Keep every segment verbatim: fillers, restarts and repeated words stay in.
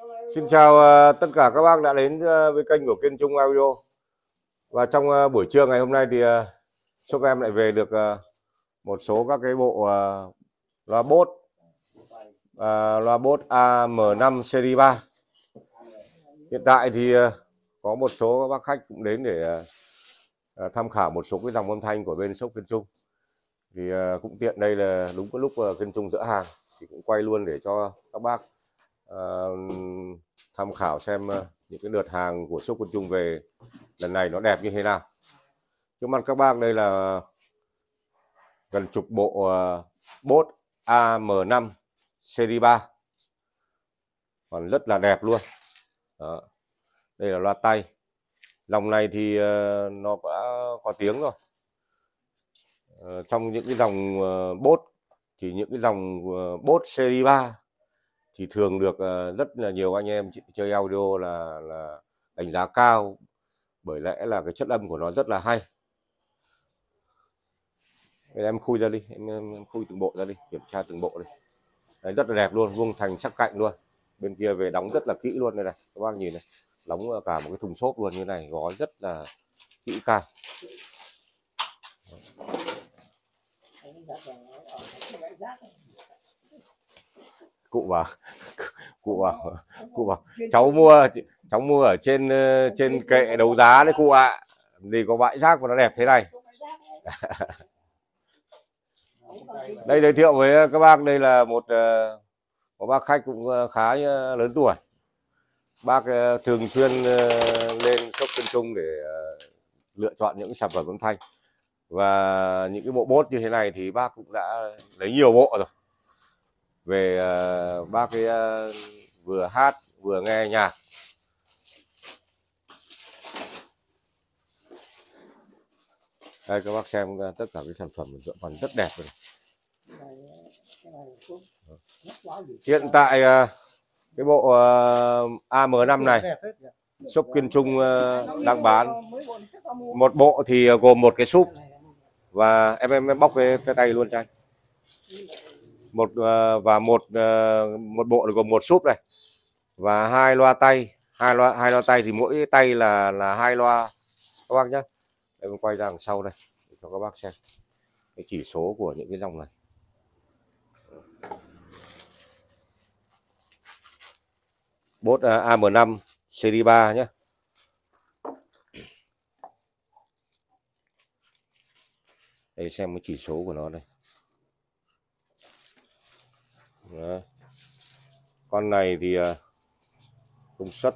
Xin chào uh, tất cả các bác đã đến uh, với kênh của Kiên Trung Audio. Và trong uh, buổi trưa ngày hôm nay thì uh, shop em lại về được uh, một số các cái bộ uh, loa Bose uh, loa Bose A M năm series ba. Hiện tại thì uh, có một số các bác khách cũng đến để uh, uh, tham khảo một số cái dòng âm thanh của bên shop Kiên Trung. Thì uh, cũng tiện đây là đúng cái lúc uh, Kiên Trung dỡ hàng thì cũng quay luôn để cho các bác uh, tham khảo xem uh, những cái lượt hàng của shop Kiên Trung về lần này nó đẹp như thế nào. Trước mặt các bác đây là gần chục bộ uh, Bose A M năm series ba, còn rất là đẹp luôn. Đó. Đây là loa tay, dòng này thì uh, nó đã có tiếng rồi. Uh, trong những cái dòng uh, Bose thì những cái dòng uh, Bose series ba thì thường được uh, rất là nhiều anh em chơi audio là, là đánh giá cao, bởi lẽ là cái chất âm của nó rất là hay. Em khui ra đi, em, em khui từng bộ ra đi, kiểm tra từng bộ đi. Đấy, rất là đẹp luôn, vuông thành sắc cạnh luôn. Bên kia về đóng rất là kỹ luôn đây này, các bác nhìn này, đóng cả một cái thùng xốp luôn như này, gói rất là kỹ càng. Cụ bảo, cụ bảo, cụ bảo, cháu mua, cháu mua ở trên trên kệ đấu giá đấy cụ ạ. À. Thì có bãi rác mà nó đẹp thế này. Đây giới thiệu với các bác, đây là một một bác khách cũng khá lớn tuổi. Bác thường xuyên lên shop Kiên Trung để lựa chọn những sản phẩm âm thanh. Và những cái bộ Bose như thế này thì bác cũng đã lấy nhiều bộ rồi. Về bác ấy vừa hát vừa nghe nhạc. Đây các bác xem tất cả cái sản phẩm còn rất đẹp rồi. Hiện tại cái bộ A M năm này shop Kiên Trung đang bán một bộ thì gồm một cái súp, và em em, em bóc cái, cái tay luôn cho anh. Một và một một bộ gồm một súp này và hai loa tay, hai loa hai loa tay thì mỗi tay là là hai loa các bác nhé. Em quay ra đằng sau đây để cho các bác xem cái chỉ số của những cái dòng này. Bose A M năm series ba nhé. Đây xem cái chỉ số của nó đây. Đó. Con này thì công suất,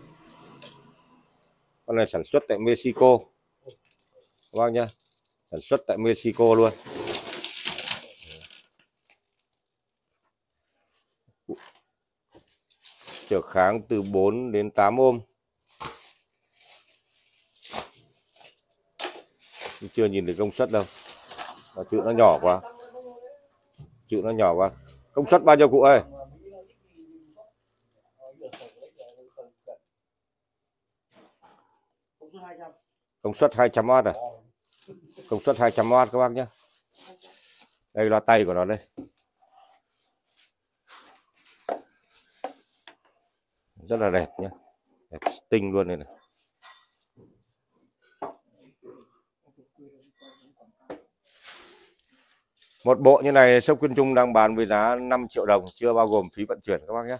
con này sản xuất tại Mexico các bác nhé, sản xuất tại Mexico luôn. Trở kháng từ bốn đến tám ohm. Chưa nhìn được công suất đâu, và chữ nó nhỏ quá, chữ nó nhỏ quá. Công suất bao nhiêu cụ ơi? Công suất hai trăm oát à? Công suất hai trăm oát các bác nhé. Đây là tay của nó đây. Rất là đẹp nhé, đẹp tinh luôn này này. Một bộ như này shop Kiên Trung đang bán với giá năm triệu đồng, chưa bao gồm phí vận chuyển các bác nhé.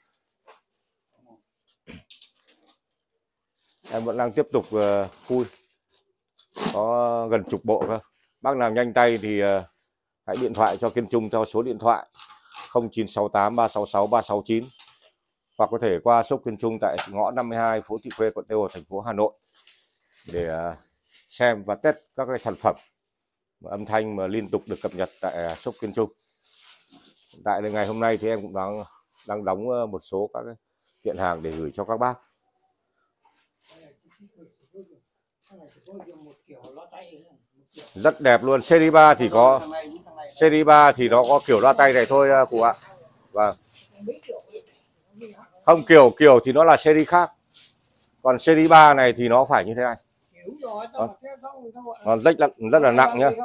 Em vẫn đang tiếp tục uh, khui, có gần chục bộ cơ. Bác nào nhanh tay thì uh, hãy điện thoại cho Kiên Trung theo số điện thoại không chín sáu tám ba sáu sáu ba sáu chín, hoặc có thể qua shop Kiên Trung tại ngõ năm mươi hai phố Thị Khuê, quận Tây Hồ, thành phố Hà Nội để uh, xem và test các cái sản phẩm âm thanh mà liên tục được cập nhật tại shop Kiên Trung. Tại ngày hôm nay thì em cũng đang đang đóng một số các cái kiện hàng để gửi cho các bác. Rất đẹp luôn. Series ba thì có series ba thì nó có kiểu loa tay này thôi cụ ạ. Và không, kiểu kiểu thì nó là series khác. Còn series ba này thì nó phải như thế này. Đó. Nó rất là rất là nặng nhá.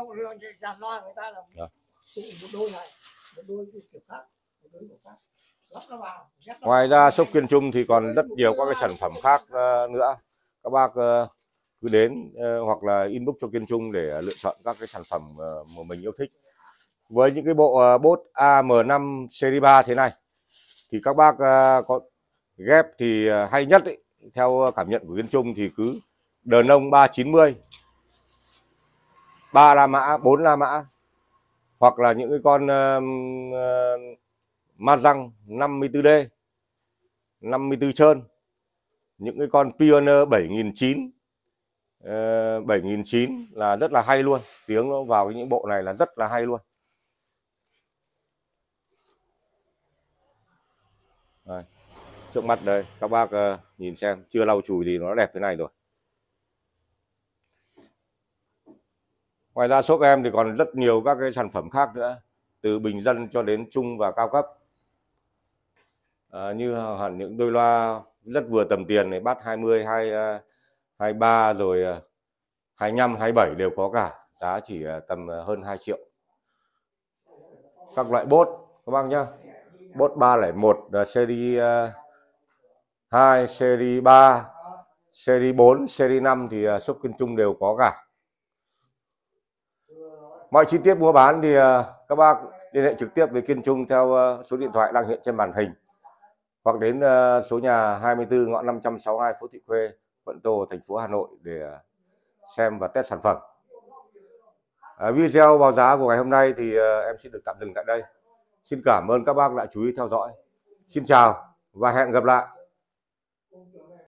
Ngoài ra shop Kiên Trung thì còn rất nhiều các cái sản phẩm khác uh, nữa. Các bác uh, cứ đến uh, hoặc là inbox cho Kiên Trung để uh, lựa chọn các cái sản phẩm uh, mà mình yêu thích. Với những cái bộ uh, bốt A M năm series ba thế này thì các bác uh, có ghép thì uh, hay nhất ấy, theo cảm nhận của Kiên Trung thì cứ đờn ông ba chín mươi, ba la mã, bốn la mã, hoặc là những cái con uh, uh, ma răng năm mươi tư D, năm mươi tư trơn, những cái con Pioneer bảy nghìn chín trăm, bảy nghìn chín trăm là rất là hay luôn, tiếng nó vào những bộ này là rất là hay luôn. Đây, trước mắt đây các bác uh, nhìn xem, chưa lau chùi thì nó đẹp thế này rồi. Ngoài ra shop em thì còn rất nhiều các cái sản phẩm khác nữa, từ bình dân cho đến trung và cao cấp. À, như hẳn những đôi loa rất vừa tầm tiền này, bass hai mươi, hai, hai mươi ba rồi hai mươi lăm, hai mươi bảy đều có cả, giá chỉ tầm hơn hai triệu. Các loại bốt các bác nhá, bốt ba không một, series hai, series ba, series bốn, series năm thì shop Kiên Trung đều có cả. Mọi chi tiết mua bán thì các bác liên hệ trực tiếp với Kiên Trung theo số điện thoại đang hiện trên màn hình, hoặc đến số nhà hai mươi tư ngõ năm trăm sáu mươi hai phố Thị Khuê, quận Tô, thành phố Hà Nội để xem và test sản phẩm. À, video báo giá của ngày hôm nay thì em xin được tạm dừng tại đây. Xin cảm ơn các bác đã chú ý theo dõi. Xin chào và hẹn gặp lại.